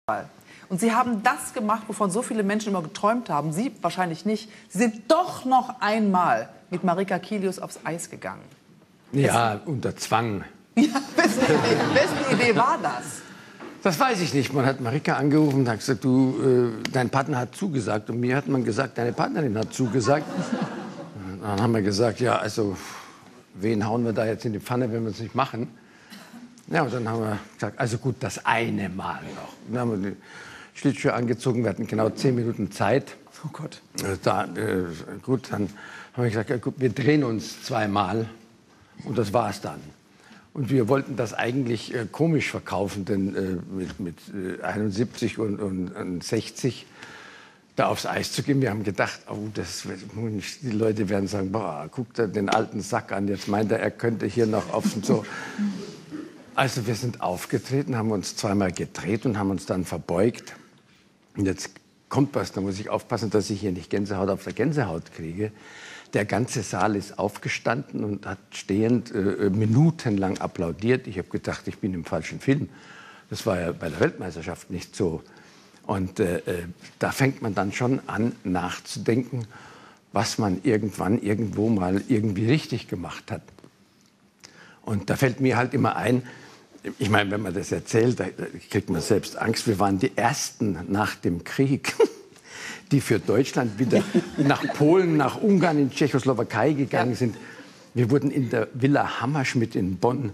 Und Sie haben das gemacht, wovon so viele Menschen immer geträumt haben. Sie wahrscheinlich nicht. Sie sind doch noch einmal mit Marika Kilius aufs Eis gegangen. Ja, unter Zwang. Ja, wessen Idee war das? Das weiß ich nicht. Man hat Marika angerufen und hat gesagt, du, dein Partner hat zugesagt. Und mir hat man gesagt, deine Partnerin hat zugesagt. Dann haben wir gesagt, ja, also, wen hauen wir da jetzt in die Pfanne, wenn wir es nicht machen? Ja, und dann haben wir gesagt, also gut, das eine Mal noch. Dann haben wir die Schlittschuhe angezogen, wir hatten genau 10 Minuten Zeit. Oh Gott. Gut, dann haben wir gesagt, ja, gut, wir drehen uns 2 Mal und das war's dann. Und wir wollten das eigentlich komisch verkaufen, denn mit 71 und 60 da aufs Eis zu gehen. Wir haben gedacht, oh, die Leute werden sagen, boah, guckt er den alten Sack an, jetzt meint er könnte hier noch auf und so. Also wir sind aufgetreten, haben uns 2-mal gedreht und haben uns dann verbeugt. Und jetzt kommt was, da muss ich aufpassen, dass ich hier nicht Gänsehaut auf der Gänsehaut kriege. Der ganze Saal ist aufgestanden und hat stehend minutenlang applaudiert. Ich habe gedacht, ich bin im falschen Film. Das war ja bei der Weltmeisterschaft nicht so. Und da fängt man dann schon an nachzudenken, was man irgendwann irgendwo mal irgendwie richtig gemacht hat. Und da fällt mir halt immer ein, ich meine, wenn man das erzählt, da kriegt man selbst Angst. Wir waren die Ersten nach dem Krieg, die für Deutschland wieder nach Polen, nach Ungarn, in Tschechoslowakei gegangen sind. Wir wurden in der Villa Hammerschmidt in Bonn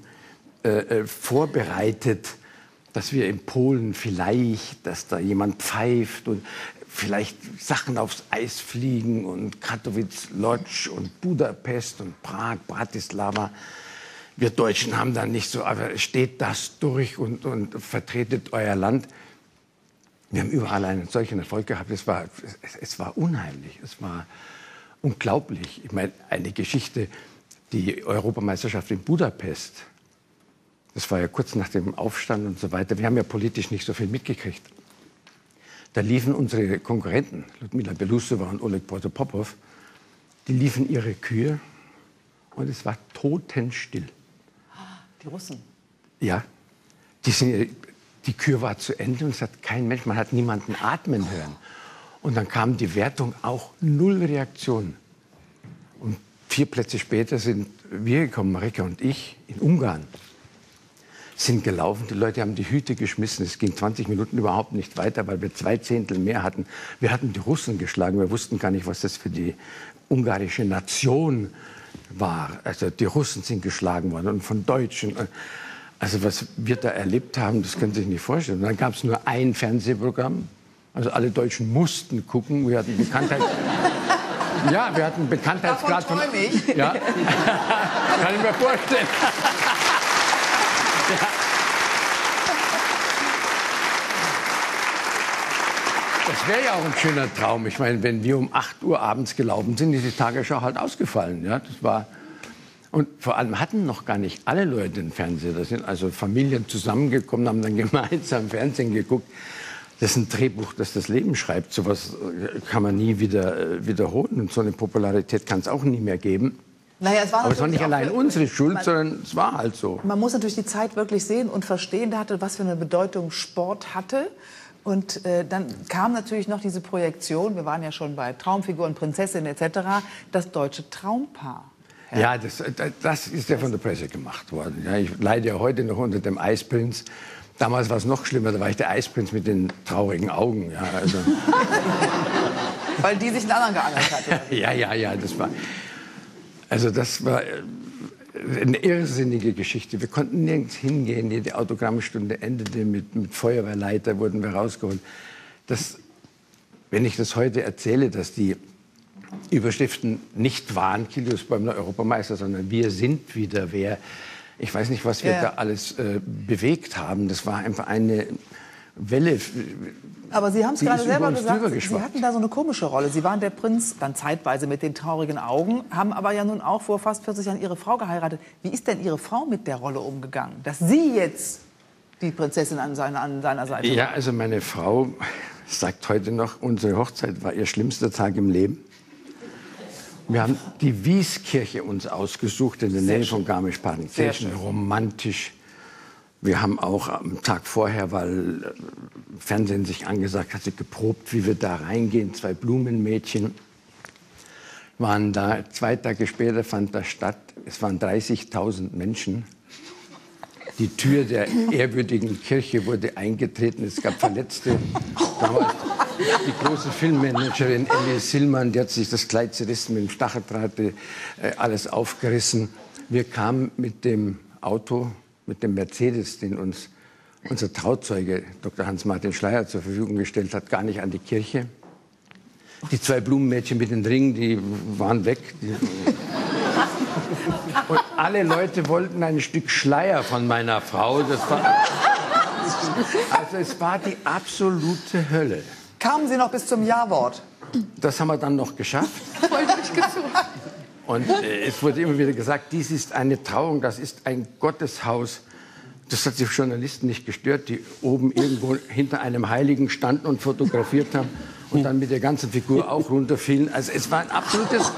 vorbereitet, dass wir in Polen vielleicht, dass da jemand pfeift und vielleicht Sachen aufs Eis fliegen und Katowice, Lodz und Budapest und Prag, Bratislava. Wir Deutschen haben dann nicht so, aber steht das durch und vertretet euer Land. Wir haben überall einen solchen Erfolg gehabt. Es war unheimlich, es war unglaublich. Ich meine, eine Geschichte, die Europameisterschaft in Budapest, das war ja kurz nach dem Aufstand und so weiter. Wir haben ja politisch nicht so viel mitgekriegt. Da liefen unsere Konkurrenten, Ludmila Belousova und Oleg Protopopov, die liefen ihre Kühe und es war totenstill. Die Russen? Ja, die Kür war zu Ende und es hat kein Mensch, man hat niemanden atmen hören. Und dann kam die Wertung, auch 0 Reaktionen. Und 4 Plätze später sind wir gekommen, Marika und ich, in Ungarn. Sind gelaufen, die Leute haben die Hüte geschmissen. Es ging 20 Minuten überhaupt nicht weiter, weil wir 2 Zehntel mehr hatten. Wir hatten die Russen geschlagen, wir wussten gar nicht, was das für die ungarische Nation war. Also die Russen sind geschlagen worden und von Deutschen. Also was wir da erlebt haben, das können Sie sich nicht vorstellen. Und dann gab es nur ein Fernsehprogramm. Also alle Deutschen mussten gucken. Wir hatten Bekanntheit. Ja, wir hatten Bekanntheitsgrad von. Ja, kann ich mir vorstellen. Ja. Das wäre ja auch ein schöner Traum. Ich meine, wenn wir um 8 Uhr abends gelaufen sind, ist die Tagesschau halt ausgefallen. Ja, das war. Und vor allem hatten noch gar nicht alle Leute einen Fernseher. Da sind also Familien zusammengekommen, haben dann gemeinsam Fernsehen geguckt. Das ist ein Drehbuch, das das Leben schreibt. So etwas kann man nie wieder wiederholen. Und so eine Popularität kann es auch nie mehr geben. Naja, aber es war nicht allein unsere Schuld, sondern es war halt so. Man muss natürlich die Zeit wirklich sehen und verstehen, was für eine Bedeutung Sport hatte. Und dann kam natürlich noch diese Projektion, wir waren ja schon bei Traumfiguren, Prinzessin etc., das deutsche Traumpaar. Ja, das ist ja von der Presse gemacht worden. Ja, ich leide ja heute noch unter dem Eisprinz. Damals war es noch schlimmer, da war ich der Eisprinz mit den traurigen Augen. Ja, also. Weil die sich einen anderen geangelt hat. Ja, das war eine irrsinnige Geschichte. Wir konnten nirgends hingehen. Jede Autogrammstunde endete mit Feuerwehrleiter, wurden wir rausgeholt. Wenn ich das heute erzähle, dass die Überschriften nicht waren, Kilius Bäumler Europameister, sondern wir sind wieder wer. Ich weiß nicht, was wir da alles bewegt haben. Das war einfach eine Welle. Aber Sie haben es gerade selber gesagt, Sie hatten da so eine komische Rolle. Sie waren der Prinz, dann zeitweise mit den traurigen Augen, haben aber ja nun auch vor fast 40 Jahren Ihre Frau geheiratet. Wie ist denn Ihre Frau mit der Rolle umgegangen, dass Sie jetzt die Prinzessin an seiner Seite waren? Ja, also meine Frau sagt heute noch, unsere Hochzeit war ihr schlimmster Tag im Leben. Wir haben die Wieskirche uns ausgesucht in der Nähe von Garmisch-Partenkirchen, romantisch. Wir haben auch am Tag vorher, weil Fernsehen sich angesagt, hat sie geprobt, wie wir da reingehen. 2 Blumenmädchen waren da. 2 Tage später fand das statt. Es waren 30.000 Menschen. Die Tür der ehrwürdigen Kirche wurde eingetreten. Es gab Verletzte. Damals die große Filmmanagerin Ellie Sillmann, die hat sich das Kleid zerrissen mit dem Stacheldraht, alles aufgerissen. Wir kamen mit dem Auto, mit dem Mercedes, den uns unser Trauzeuge Dr. Hans-Martin Schleyer zur Verfügung gestellt hat, gar nicht an die Kirche. Die 2 Blumenmädchen mit den Ringen, die waren weg. Und alle Leute wollten ein Stück Schleier von meiner Frau. Also es war die absolute Hölle. Kamen Sie noch bis zum Ja-Wort? Das haben wir dann noch geschafft. Und es wurde immer wieder gesagt, dies ist eine Trauung, das ist ein Gotteshaus. Das hat die Journalisten nicht gestört, die oben irgendwo hinter einem Heiligen standen und fotografiert haben und dann mit der ganzen Figur auch runterfielen. Also es war ein absolutes...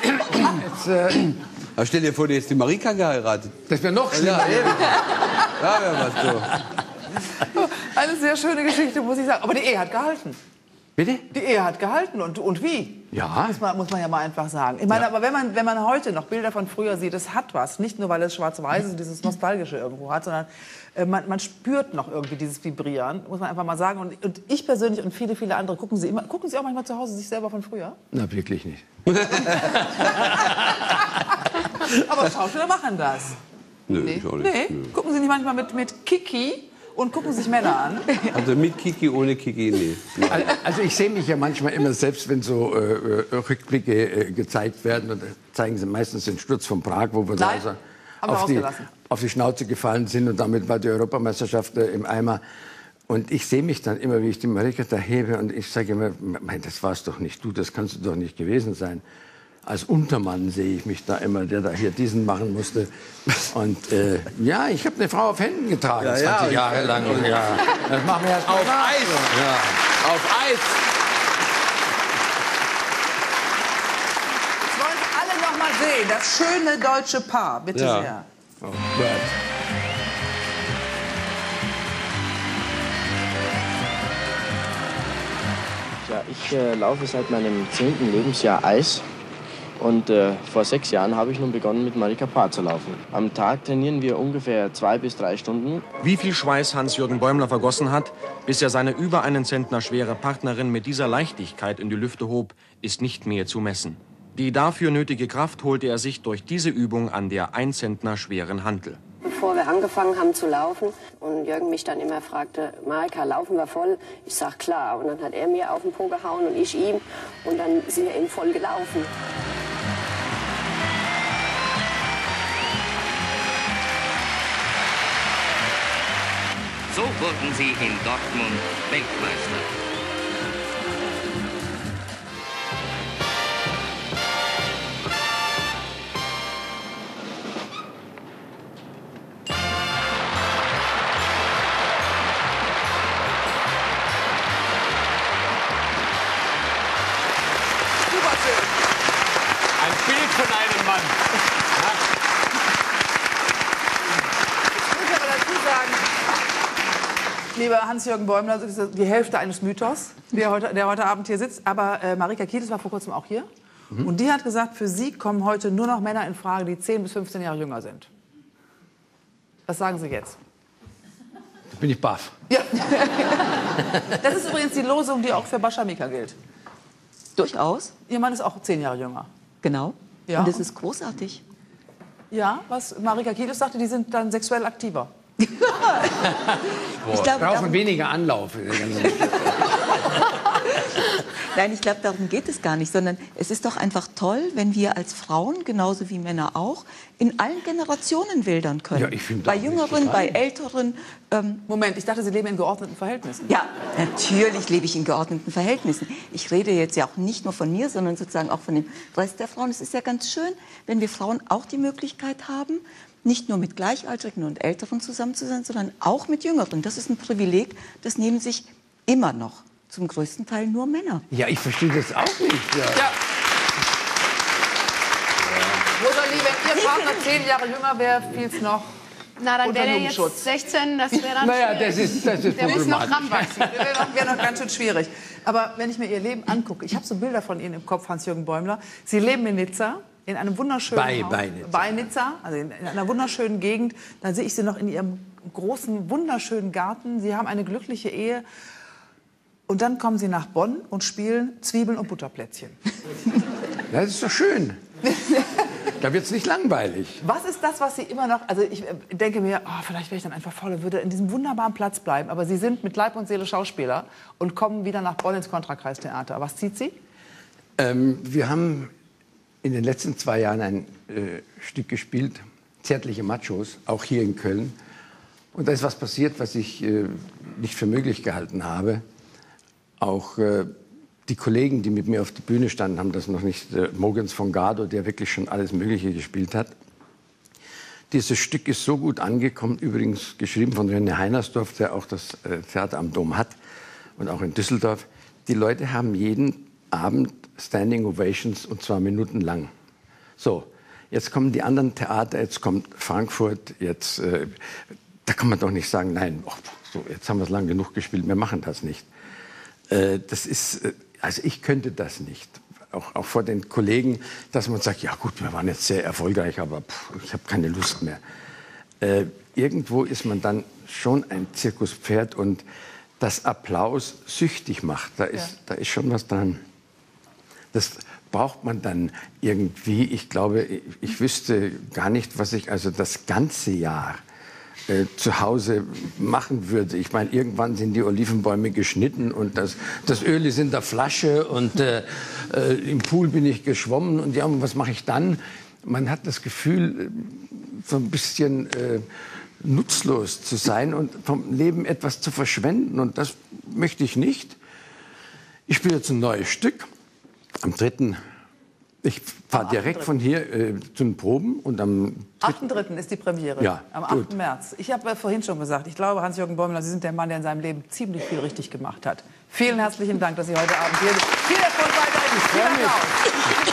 Aber stell dir vor, du hättest die Marika geheiratet. Das wäre noch schlimmer. Ja, wäre was so. Eine sehr schöne Geschichte, muss ich sagen. Aber die Ehe hat gehalten. Bitte? Die Ehe hat gehalten. Und wie? Ja. Muss man ja mal einfach sagen. Ich meine, aber wenn man heute noch Bilder von früher sieht, das hat was. Nicht nur, weil es schwarz-weiß ist und dieses Nostalgische irgendwo hat, sondern man spürt noch irgendwie dieses Vibrieren, muss man einfach mal sagen. Und ich persönlich und viele, viele andere, gucken Sie auch manchmal zu Hause sich selber von früher? Na, wirklich nicht. Aber Schauspieler machen das. Nö, nee. Ich auch nicht. Nee. Nö. Gucken Sie nicht manchmal mit Kiki und gucken sich Männer an? Also mit Kiki, ohne Kiki, nee. Also ich sehe mich ja manchmal immer selbst, wenn so Rückblicke gezeigt werden. Und zeigen sie meistens den Sturz von Prag, wo wir Nein, auf die Schnauze gefallen sind. Und damit war die Europameisterschaft im Eimer. Und ich sehe mich dann immer, wie ich die Marika da hebe. Und ich sage immer, das war's doch nicht du, das kannst du doch nicht gewesen sein. Als Untermann sehe ich mich da immer, der da hier diesen machen musste. Und ja, ich habe eine Frau auf Händen getragen, 20 Jahre lang. Und, ja, das machen wir jetzt auf Eis. Ja. Auf Eis. Jetzt wollen Sie alle noch mal sehen, das schöne deutsche Paar. Bitte sehr. Oh Gott. Ja, ich laufe seit meinem 10. Lebensjahr Eis. Und vor 6 Jahren habe ich nun begonnen, mit Marika Paar zu laufen. Am Tag trainieren wir ungefähr 2 bis 3 Stunden. Wie viel Schweiß Hans-Jürgen Bäumler vergossen hat, bis er seine über einen Zentner schwere Partnerin mit dieser Leichtigkeit in die Lüfte hob, ist nicht mehr zu messen. Die dafür nötige Kraft holte er sich durch diese Übung an der 1 Zentner schweren Hantel. Bevor wir angefangen haben zu laufen und Jürgen mich dann immer fragte, Marika, laufen wir voll? Ich sag klar. Und dann hat er mir auf den Po gehauen und ich ihm. Und dann sind wir eben voll gelaufen. So wurden sie in Dortmund Weltmeister. Ein Bild von einem Mann. Ich muss aber dazu sagen, lieber Hans-Jürgen Bäumler, das ist die Hälfte eines Mythos, der heute Abend hier sitzt. Aber Marika Kiedis war vor kurzem auch hier. Und die hat gesagt, für sie kommen heute nur noch Männer in Frage, die 10 bis 15 Jahre jünger sind. Was sagen Sie jetzt? Da bin ich baff. Ja. Das ist übrigens die Losung, die auch für Bascha Mika gilt. Durchaus. Ihr Mann ist auch 10 Jahre jünger. Genau. Ja. Und das ist großartig. Ja, was Marika Kiedis sagte, die sind dann sexuell aktiver. Ich glaube, brauchen weniger Anlauf. Nein, ich glaube, darum geht es gar nicht, sondern es ist doch einfach toll, wenn wir als Frauen, genauso wie Männer auch, in allen Generationen wildern können. Ja, ich finde bei auch Jüngeren, nicht bei Älteren. Moment, ich dachte, Sie leben in geordneten Verhältnissen. Ja, natürlich lebe ich in geordneten Verhältnissen. Ich rede jetzt ja auch nicht nur von mir, sondern sozusagen auch von dem Rest der Frauen. Es ist ja ganz schön, wenn wir Frauen auch die Möglichkeit haben, nicht nur mit Gleichaltrigen und Älteren zusammen zu sein, sondern auch mit Jüngeren. Das ist ein Privileg, das nehmen sich immer noch zum größten Teil nur Männer. Ja, ich verstehe das auch nicht. Ja. Ja. Rosalie, wenn Ihr Partner 10 Jahre jünger wäre, fiel es noch Na, dann wäre er jetzt 16, das wäre dann naja, das ist der muss noch problematisch. ranwachsen. Wäre noch ganz schön schwierig. Aber wenn ich mir Ihr Leben angucke, ich habe so Bilder von Ihnen im Kopf, Hans-Jürgen Bäumler. Sie leben in Nizza, in einem wunderschönen Bei Nizza, also in einer wunderschönen Gegend. Dann sehe ich Sie noch in Ihrem großen, wunderschönen Garten. Sie haben eine glückliche Ehe. Und dann kommen Sie nach Bonn und spielen Zwiebeln und Butterplätzchen. Das ist doch schön. Da wird es nicht langweilig. Was ist das, was Sie immer noch... Also ich denke mir, oh, vielleicht wäre ich dann einfach faul und würde in diesem wunderbaren Platz bleiben. Aber Sie sind mit Leib und Seele Schauspieler und kommen wieder nach Bonn ins Kontrakreistheater. Was zieht Sie? Wir haben in den letzten 2 Jahren ein Stück gespielt, Zärtliche Machos, auch hier in Köln. Und da ist was passiert, was ich nicht für möglich gehalten habe. Auch die Kollegen, die mit mir auf der Bühne standen, haben das noch nicht. Mogens von Gardo, der wirklich schon alles Mögliche gespielt hat. Dieses Stück ist so gut angekommen, übrigens geschrieben von René Heinersdorf, der auch das Theater am Dom hat und auch in Düsseldorf. Die Leute haben jeden Abend Standing Ovations, und zwar minutenlang. So, jetzt kommen die anderen Theater, jetzt kommt Frankfurt, jetzt, da kann man doch nicht sagen, nein, so, jetzt haben wir es lang genug gespielt, wir machen das nicht. Das ist, also ich könnte das nicht. Auch vor den Kollegen, dass man sagt, ja gut, wir waren jetzt sehr erfolgreich, aber ich habe keine Lust mehr. Irgendwo ist man dann schon ein Zirkuspferd und das Applaus süchtig macht. Da ist schon was dran. Das braucht man dann irgendwie. Ich glaube, ich wüsste gar nicht, was ich also das ganze Jahr zu Hause machen würde. Ich meine, irgendwann sind die Olivenbäume geschnitten und das Öl ist in der Flasche und im Pool bin ich geschwommen und ja, und was mache ich dann? Man hat das Gefühl, so ein bisschen nutzlos zu sein und vom Leben etwas zu verschwenden, und das möchte ich nicht. Ich spiele jetzt ein neues Stück am 3. Ich fahre direkt von hier zu den Proben und am 8.3. ist die Premiere, ja, am 8. März. Ich habe vorhin schon gesagt, ich glaube, Hans-Jürgen Bäumler, Sie sind der Mann, der in seinem Leben ziemlich viel richtig gemacht hat. Vielen herzlichen Dank, dass Sie heute Abend hier sind. Viel Erfolg weiterhin. Vielen Dank.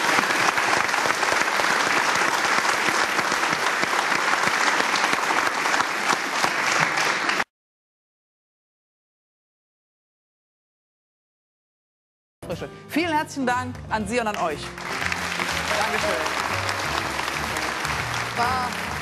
Vielen herzlichen Dank an Sie und an euch. Dankeschön.